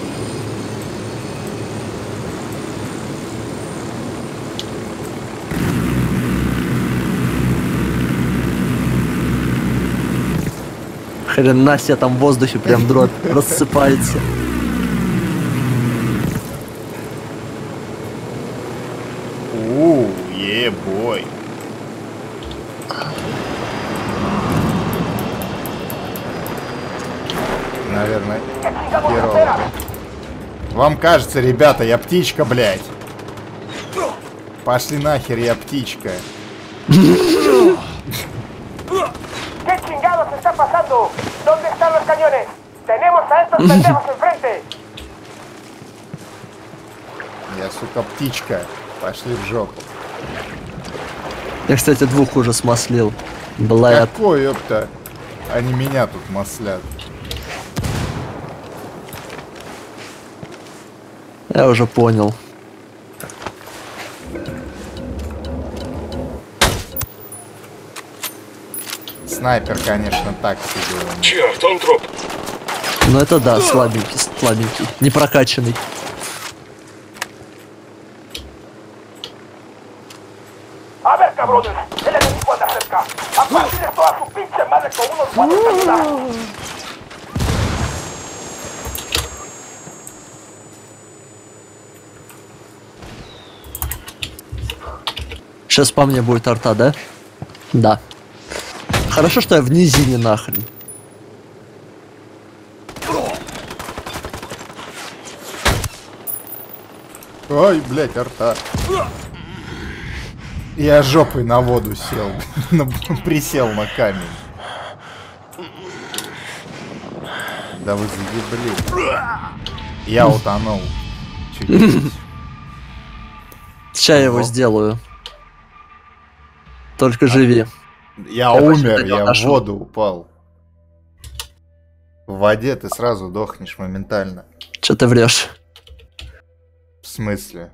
Хрена себе, там в воздухе прям дробь рассыпается. Ебой. Наверное, херово. Вам кажется, ребята, я птичка, блядь. Пошли нахер, я птичка. ¿Qué chingados está pasando? ¿Dónde están los cañones? Tenemos a estos pendejos enfrente. Я, сука, птичка. Пошли в жопу. Я, кстати, двух уже смаслил. Блэд. Какой, ёпта? Они меня тут маслят. Я уже понял. Снайпер, конечно, так себе. Черт, он труп. Ну это да, слабенький, слабенький, не прокачанный. A ver, cabrones, el enemigo anda cerca. Aparte de toda su pinche madre con unos buenos celulares. Сейчас по мне будет арта, да? Да. Хорошо, что я в низине нахрен. Ой, блядь, арта. Я жопой на воду сел. Присел на камень. Да вы заебли. Я утонул. Чуть-чуть. Сейчас я его сделаю. Только живи. Я умер, я в воду упал. В воде ты сразу дохнешь моментально. Че ты врешь? В смысле?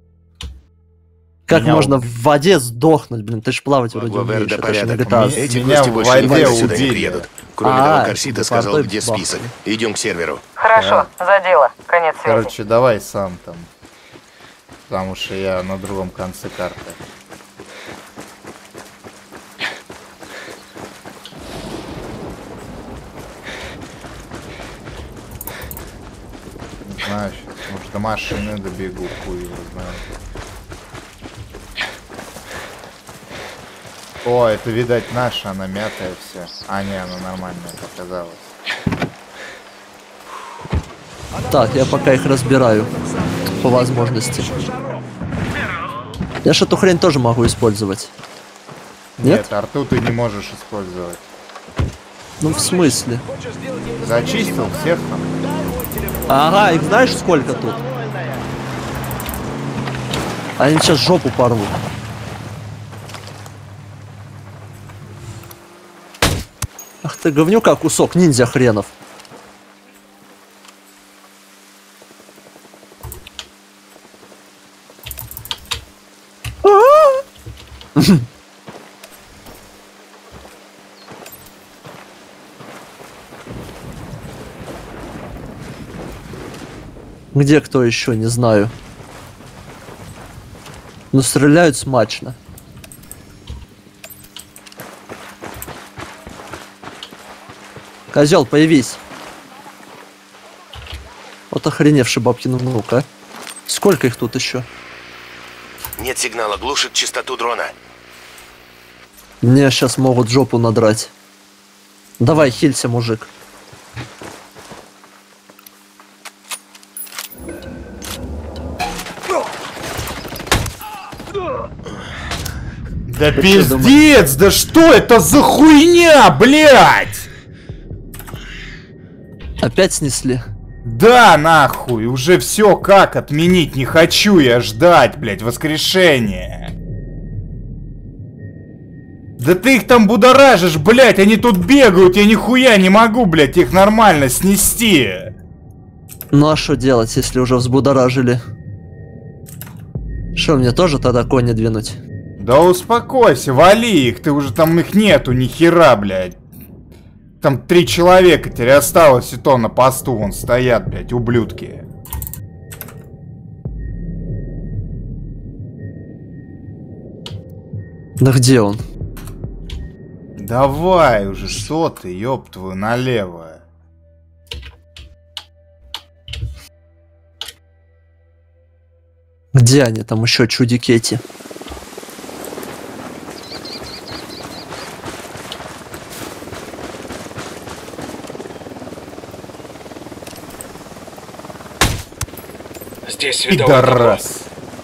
Как можно в воде сдохнуть, блин? Ты ж плавать вроде умеешь. Да Это ж не порядок. GTA. Эти Меня гости в больше воде никогда сюда не убили. приедут. Кроме того, Корсита сказал, портой где бахнули. список. Идем к серверу. Хорошо, за дело. Конец связи. Короче, давай сам там. Потому что я на другом конце карты. Не знаю, может до машины добегу, хуй его знаю. О, это, видать, наша, она мятая вся. А, не, она нормальная показалась. Так, я пока их разбираю. По возможности. Я ж эту хрень тоже могу использовать. Нет? Арту ты не можешь использовать. Ну в смысле? Зачистил всех там? Ага, их знаешь сколько тут? Они сейчас жопу порвут. Ах ты говнюка, кусок ниндзя хренов. Где кто еще, не знаю. Но стреляют смачно. Козел, появись. Вот охреневший бабкин внук, а. Сколько их тут еще? Нет сигнала, глушит частоту дрона. Мне сейчас могут жопу надрать. Давай, хилься, мужик. Да пиздец, да что это за хуйня, блядь? Опять снесли? Да, нахуй, уже все как отменить не хочу я ждать, блядь, воскрешения. Да ты их там будоражишь, блядь, они тут бегают, я нихуя не могу, блядь, их нормально снести. Ну а что делать, если уже взбудоражили? Что, мне тоже тогда кони двинуть? Да успокойся, вали их, ты уже там их нету, ни хера, блядь. Там 3 человека теперь осталось, и то на посту вон стоят, блядь, ублюдки. Да где он? Давай уже, что ты, ёб твою, налево. Где они там еще, чудики эти? Здесь световое табло. Пидорас.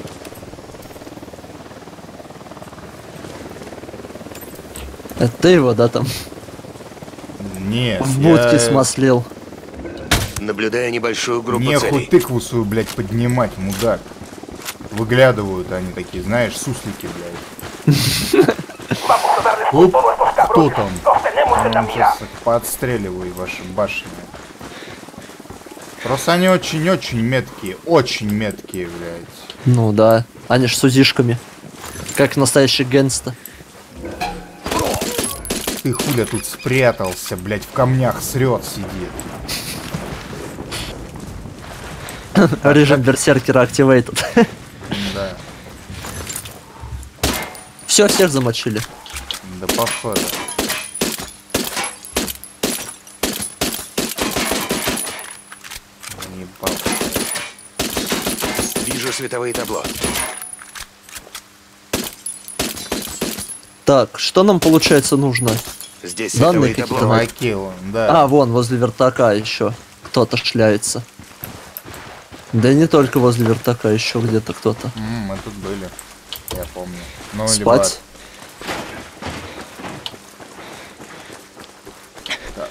Это ты его, да, там? Нет, В будке смаслил. Наблюдая небольшую группу Нехуй целей. тыкву свою, блядь, поднимать, мудак. Выглядывают они такие, знаешь, суслики, блядь. Оп, кто там? Я сейчас их поотстреливаю, ваши башни. Просто они очень-очень меткие, блядь. Ну да, они ж с узишками. Как настоящий гэнста. Ты хуля тут спрятался, блядь, в камнях срет сидит. Режим берсеркера активейтед. Да. Все, всех замочили. Да походу. Ебал. Вижу световые табло. Так, что нам получается нужно? Здесь Данные световые табло. какие-то. Лакил, да. А, вон, возле вертака еще кто-то шляется. Да и не только возле вертака, еще где-то кто-то. Мы тут были, я помню. Ну, Спать? Так.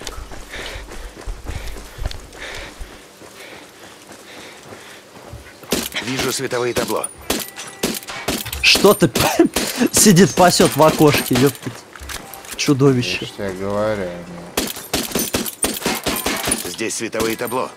Вижу световые табло. Что ты сидит, пасет в окошке, ёптать. Чудовище. Я ж тебе говорю. Здесь световые табло.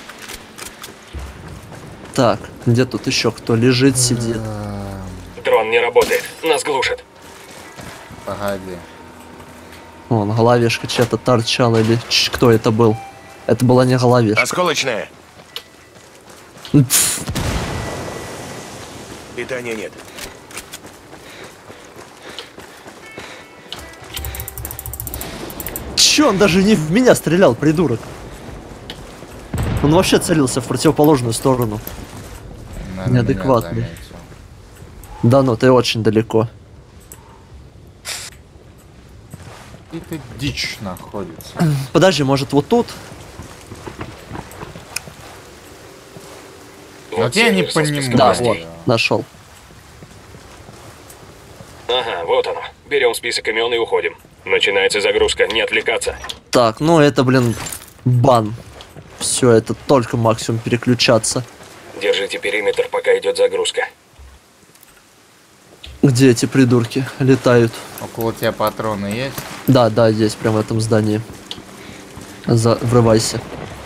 Так, где тут еще кто лежит, сидит? Дрон не работает. Нас глушит. Погоди. Вон, головешка чья-то торчала, или кто это был? Это была не головешка. Осколочная. Питания нет. Че, он даже не в меня стрелял, придурок. Он вообще целился в противоположную сторону. Наверное, Неадекватный. меня заметил. Да ну, ты очень далеко. Это дичь находится. Подожди, может вот тут? Вот я не понимаю. Да, вот, нашел. Ага, вот оно. Берем список имен и уходим. Начинается загрузка, не отвлекаться. Так, ну это, блин, бан. Все, это только максимум переключаться. Держите периметр, пока идет загрузка. Где эти придурки летают? Около тебя патроны есть? Да, да, здесь, прям в этом здании. Врывайся.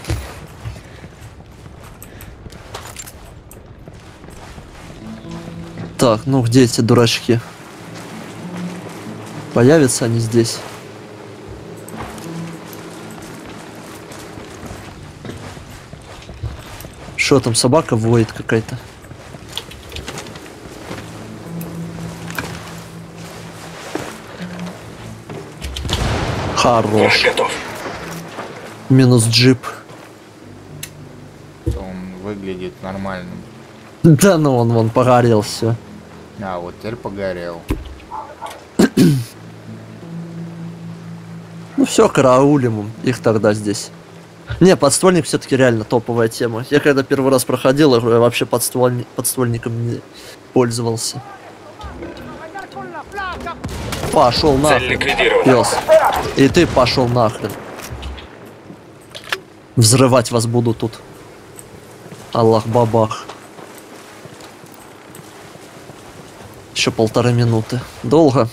Так, ну где эти дурачки? Появятся они здесь? Что там, собака воет какая-то? Хорош. Готов. Минус джип. Он выглядит нормальным. Да ну он вон погорел все. А, вот теперь погорел. Ну все, караулим их тогда здесь. Не, подствольник все-таки реально топовая тема. Я когда первый раз проходил, я вообще подствольником не пользовался. Пошел Цель нахрен, ликвидирована. пес. И ты пошел нахрен. Взрывать вас буду тут. Аллах бабах. Еще 1,5 минуты. Долго.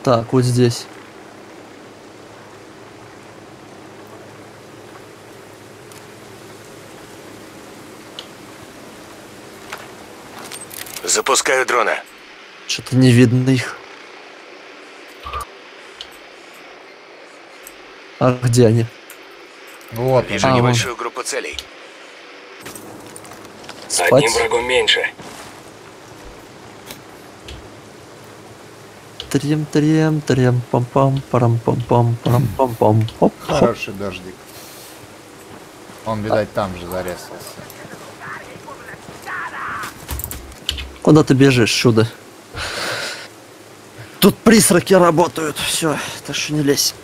Так, вот здесь. Запускаю дрона. Что-то не видно их. А где они? Вот. Вижу небольшую группу целей. Спать? Одним врагом меньше. Трем, пам-пам, парам-пам-пам, парам-пам-пам. Оп, хоп. Хороший дождик. Он, видать, там же зарезался. Куда ты бежишь, чудо? Тут призраки работают. Все, так что не лезь.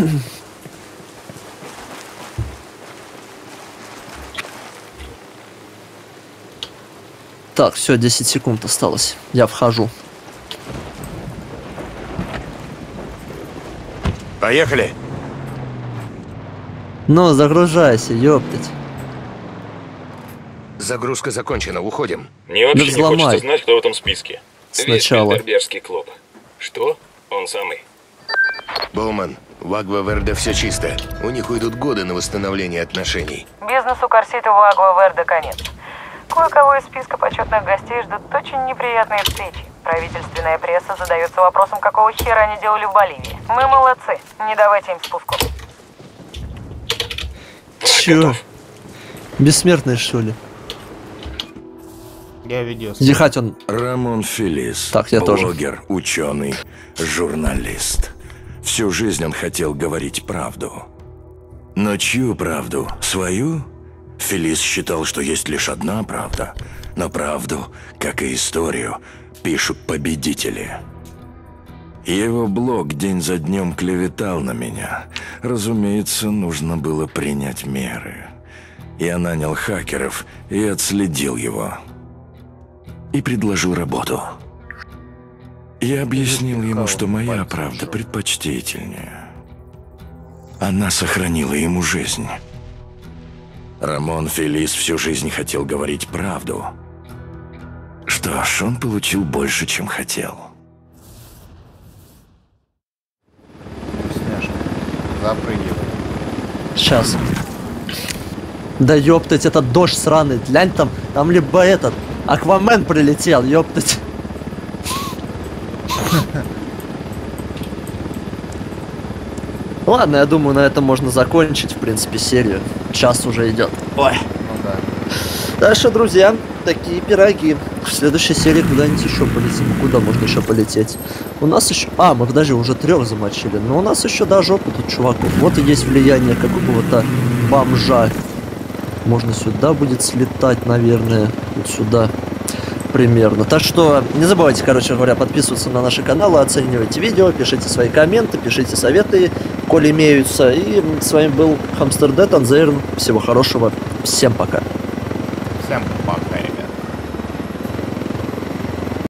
Так, все, 10 секунд осталось. Я вхожу. Поехали. Ну, загружайся, ёптать. Загрузка закончена, уходим. Мне вообще Да не взломай. хочется знать, кто в этом списке. Сначала. Весь Бильдербергский клуб. Что? Он самый. Боуман, в Агва-Верде все чисто. У них уйдут годы на восстановление отношений. Бизнесу Корситы в Агва-Верде конец. Кое-кого из списка почетных гостей ждут очень неприятные встречи. Правительственная пресса задается вопросом, какого хера они делали в Боливии. Мы молодцы, не давайте им спуску. Чё? Бессмертный, что ли? Я видео. Дихать он. Рамон Фелис. Так, я тоже. Блогер, ученый, журналист. Всю жизнь он хотел говорить правду. Но чью правду? Свою? Фелис считал, что есть лишь одна правда. Но правду, как и историю, пишут победители. Его блог день за днем клеветал на меня. Разумеется, нужно было принять меры. Я нанял хакеров и отследил его. И предложил работу. Я объяснил ему, что моя правда предпочтительнее. Она сохранила ему жизнь. Рамон Фелис всю жизнь хотел говорить правду. Что ж, он получил больше, чем хотел. Вкусняшка. Запрыгивай. Сейчас. Да ёптать, этот дождь сраный. Глянь там либо этот Аквамен прилетел, ёптать. Ладно, я думаю, на этом можно закончить, в принципе, серию. Час уже идет. Ой. Ну да. Так что, друзья, такие пироги. В следующей серии куда-нибудь еще полетим. Куда можно еще полететь? У нас еще... А, мы даже уже 3 замочили. Но у нас еще даже опыт у чуваков. Вот и есть влияние какого-то бомжа. Можно сюда будет слетать, наверное. Вот сюда. Примерно. Так что не забывайте, короче говоря, подписываться на наши каналы, оценивайте видео, пишите свои комменты, пишите советы, коли имеются. И с вами был Hamster Dead Unzern. Всего хорошего. Всем пока. Всем пока.